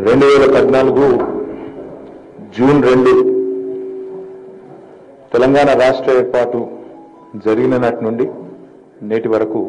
2014 June 2 Telangana రాష్ట్ర ఏర్పాటు జరిగిన నాటి నుండి నేటి వరకు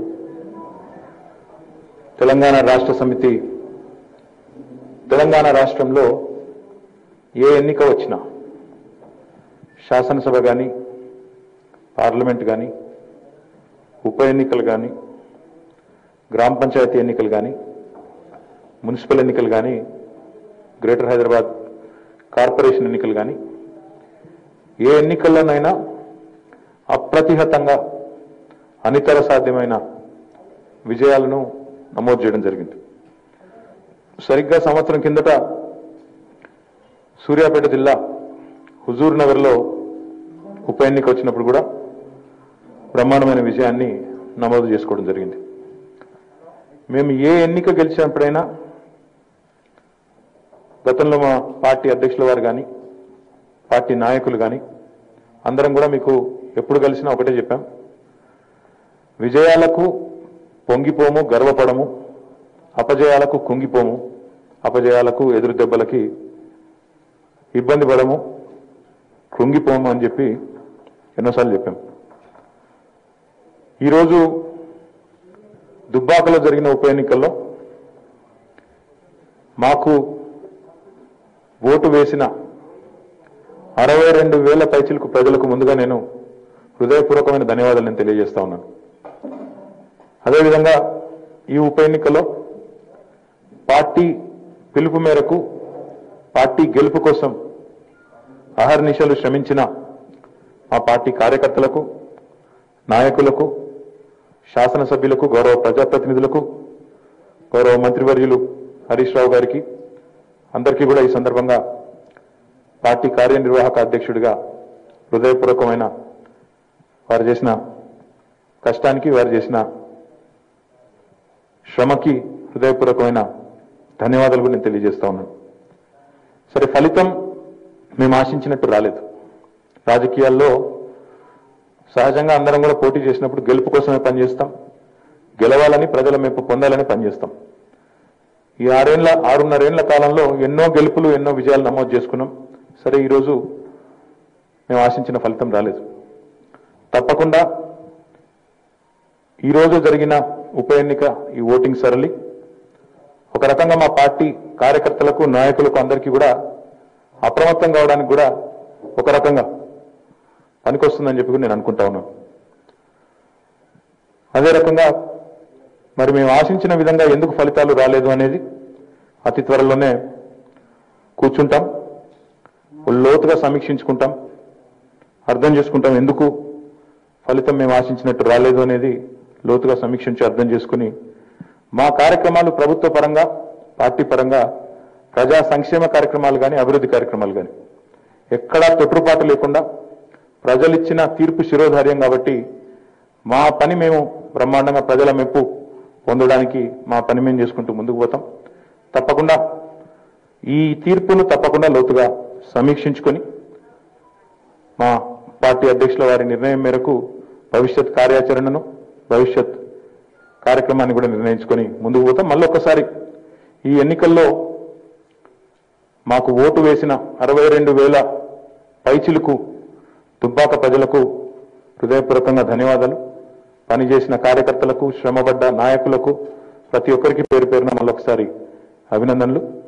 తెలంగాణ రాష్ట్ర సమితి తెలంగాణ రాష్ట్రంలో ఏ ఎన్నిక వచ్చినా శాసనసభ గాని పార్లమెంట్ గాని ఉప ఎన్నికలు గాని గ్రామ పంచాయతీ ఎన్నికలు గాని మున్సిపల్ ఎన్నికలు గాని గ్రేటర్ హైదరాబాద్ కార్పొరేషన్ ఎన్నికలు గాని ఏ ఎన్నికల్లోనైనా అప్రతిహతంగా అనితర సాధ్యమైన విజయాలను నమోదు చేయడం జరిగింది. సరిగ్గా సంవత్సరం కిందట సూర్యాపేట జిల్లా హుజూర్ నగర్లో ఉప ఎన్నిక వచ్చినప్పుడు కూడా బ్రహ్మాండమైన విజయాన్ని నమోదు చేసుకోవడం జరిగింది. మేము ఏ ఎన్నిక గెలిచినప్పుడైనా గతంలో మా పార్టీ అధ్యక్షుల వారు కానీ పార్టీ నాయకులు కానీ అందరం కూడా మీకు ఎప్పుడు కలిసినా ఒకటే చెప్పాం, విజయాలకు పొంగిపోము, గర్వపడము, అపజయాలకు కుంగిపోము, అపజయాలకు ఎదురు దెబ్బలకి ఇబ్బంది పడము, కృంగిపోము అని చెప్పి ఎన్నోసార్లు చెప్పాం. ఈరోజు దుబ్బాకలో జరిగిన ఉప ఎన్నికల్లో మాకు ఓటు వేసిన 62,000 పైచిలకు ప్రజలకు ముందుగా నేను హృదయపూర్వకమైన ధన్యవాదాలు నేను తెలియజేస్తా ఉన్నాను. అదేవిధంగా ఈ ఉప ఎన్నికలో పార్టీ పిలుపు మేరకు పార్టీ గెలుపు కోసం అహర్నిశలు శ్రమించిన మా పార్టీ కార్యకర్తలకు, నాయకులకు, శాసనసభ్యులకు, గౌరవ ప్రజాప్రతినిధులకు, గౌరవ మంత్రివర్యులు హరీష్ రావు గారికి అందరికీ కూడా ఈ సందర్భంగా పార్టీ కార్యనిర్వాహక అధ్యక్షుడిగా హృదయపూర్వకమైన వారు చేసిన కష్టానికి, వారు చేసిన శ్రమకి హృదయపూర్వకమైన ధన్యవాదాలు కూడా నేను తెలియజేస్తా ఉన్నాను. సరే, ఫలితం మేము ఆశించినట్టు రాలేదు. రాజకీయాల్లో సహజంగా అందరం కూడా పోటీ చేసినప్పుడు గెలుపు కోసమే పనిచేస్తాం, గెలవాలని, ప్రజల మెప్పు పొందాలని పనిచేస్తాం. ఈ 6.5 ఏళ్ల కాలంలో ఎన్నో గెలుపులు, ఎన్నో విజయాలు నమోదు చేసుకున్నాం. సరే, ఈరోజు మేము ఆశించిన ఫలితం రాలేదు. తప్పకుండా ఈరోజు జరిగిన ఉప ఎన్నిక, ఈ ఓటింగ్ సరళి ఒక రకంగా మా పార్టీ కార్యకర్తలకు, నాయకులకు అందరికీ కూడా అప్రమత్తం కావడానికి కూడా ఒక రకంగా పనికొస్తుందని చెప్పి కూడా నేను అనుకుంటా ఉన్నాను. అదే రకంగా మరి మేము ఆశించిన విధంగా ఎందుకు ఫలితాలు రాలేదు అనేది అతి త్వరలోనే కూర్చుంటాం, లోతుగా సమీక్షించుకుంటాం, అర్థం చేసుకుంటాం ఎందుకు ఫలితం మేము ఆశించినట్టు రాలేదు అనేది లోతుగా సమీక్షించి అర్థం చేసుకుని మా కార్యక్రమాలు ప్రభుత్వ పరంగా, పార్టీ పరంగా, ప్రజా సంక్షేమ కార్యక్రమాలు కానీ, అభివృద్ధి కార్యక్రమాలు కానీ ఎక్కడా తొట్టుపాటు లేకుండా ప్రజలిచ్చిన తీర్పు శిరోధార్యం కాబట్టి మా పని మేము బ్రహ్మాండంగా ప్రజల మెప్పు పొందడానికి మా పని మేము చేసుకుంటూ ముందుకు పోతాం. తప్పకుండా ఈ తీర్పును తప్పకుండా లోతుగా సమీక్షించుకొని మా పార్టీ అధ్యక్షుల వారి నిర్ణయం మేరకు భవిష్యత్ కార్యాచరణను, భవిష్యత్ కార్యక్రమాన్ని కూడా నిర్ణయించుకొని ముందుకు పోతాం. మళ్ళీ ఒక్కసారి ఈ ఎన్నికల్లో మాకు ఓటు వేసిన 62,000 పైచిలకు దుబ్బాక ప్రజలకు హృదయపూర్వకంగా ధన్యవాదాలు. పనిచేసిన కార్యకర్తలకు, శ్రమపడ్డ నాయకులకు, ప్రతి ఒక్కరికి పేరు పేరున మళ్ళొకసారి అభినందనలు.